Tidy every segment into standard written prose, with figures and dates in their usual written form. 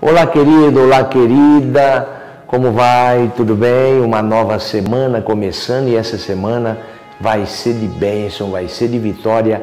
Olá, querido, olá, querida, como vai? Tudo bem? Uma nova semana começando e essa semana vai ser de bênção, vai ser de vitória,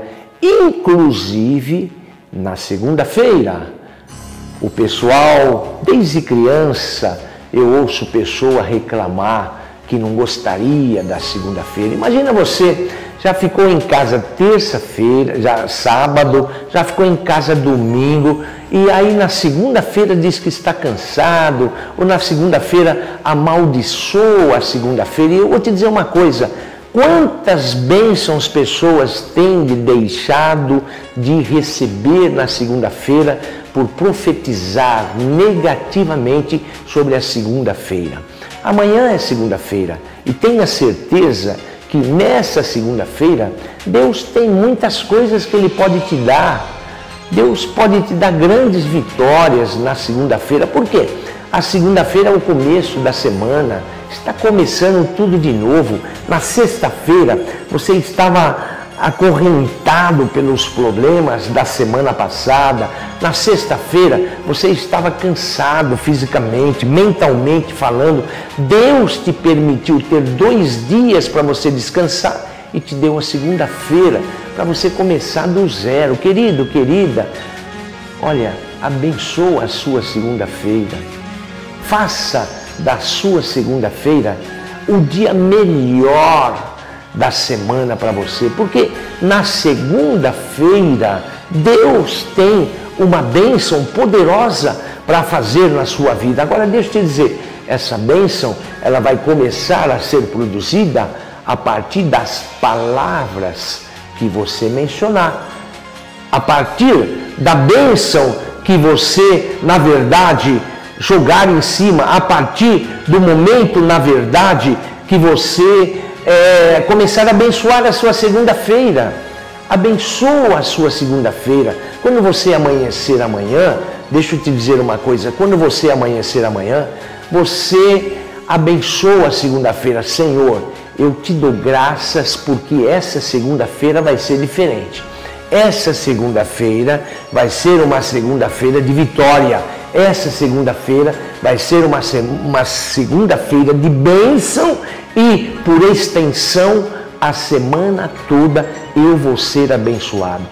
inclusive na segunda-feira. O pessoal, desde criança, eu ouço pessoa reclamar que não gostaria da segunda-feira. Imagina você, já ficou em casa terça-feira, já sábado, já ficou em casa domingo, e aí na segunda-feira diz que está cansado, ou na segunda-feira amaldiçoa a segunda-feira. E eu vou te dizer uma coisa, quantas bênçãos pessoas têm deixado de receber na segunda-feira por profetizar negativamente sobre a segunda-feira. Amanhã é segunda-feira e tenha certeza que nessa segunda-feira Deus tem muitas coisas que Ele pode te dar. Deus pode te dar grandes vitórias na segunda-feira. Por quê? A segunda-feira é o começo da semana, está começando tudo de novo. Na sexta-feira você estava acorrentado pelos problemas da semana passada. Na sexta-feira você estava cansado fisicamente, mentalmente falando. Deus te permitiu ter 2 dias para você descansar e te deu a segunda-feira para você começar do zero. Querido, querida, olha, abençoa a sua segunda-feira. Faça da sua segunda-feira o dia melhor da semana para você, porque na segunda-feira Deus tem uma bênção poderosa para fazer na sua vida. Agora deixa eu te dizer, essa bênção ela vai começar a ser produzida a partir das palavras que você mencionar, a partir da bênção que você, na verdade, jogar em cima, a partir do momento, na verdade, que você começar a abençoar a sua segunda-feira. Abençoa a sua segunda-feira. Quando você amanhecer amanhã, deixa eu te dizer uma coisa, quando você amanhecer amanhã, você abençoa a segunda-feira. Senhor, eu te dou graças porque essa segunda-feira vai ser diferente. Essa segunda-feira vai ser uma segunda-feira de vitória. Essa segunda-feira vai ser uma segunda-feira de bênção e, por extensão, a semana toda eu vou ser abençoado.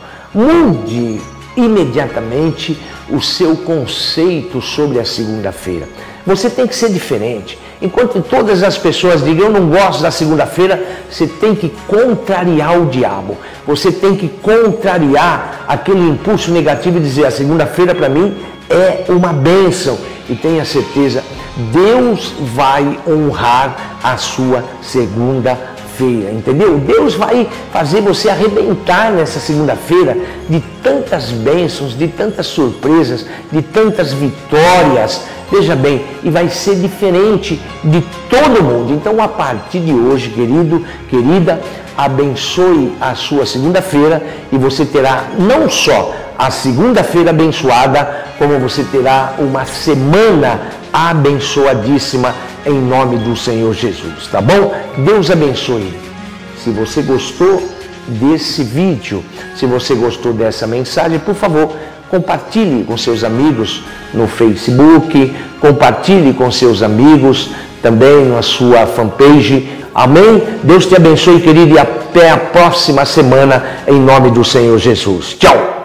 Mude imediatamente o seu conceito sobre a segunda-feira. Você tem que ser diferente. Enquanto todas as pessoas digam, eu não gosto da segunda-feira, você tem que contrariar o diabo. Você tem que contrariar aquele impulso negativo e dizer, a segunda-feira para mim é uma bênção. E tenha certeza, Deus vai honrar a sua segunda-feira, entendeu? Deus vai fazer você arrebentar nessa segunda-feira de tantas bênçãos, de tantas surpresas, de tantas vitórias. Veja bem, e vai ser diferente de todo mundo. Então, a partir de hoje, querido, querida, abençoe a sua segunda-feira e você terá não só a segunda-feira abençoada, como você terá uma semana abençoadíssima em nome do Senhor Jesus, tá bom? Deus abençoe. Se você gostou desse vídeo, se você gostou dessa mensagem, por favor, compartilhe com seus amigos no Facebook, compartilhe com seus amigos também na sua fanpage. Amém? Deus te abençoe, querido, e até a próxima semana em nome do Senhor Jesus. Tchau!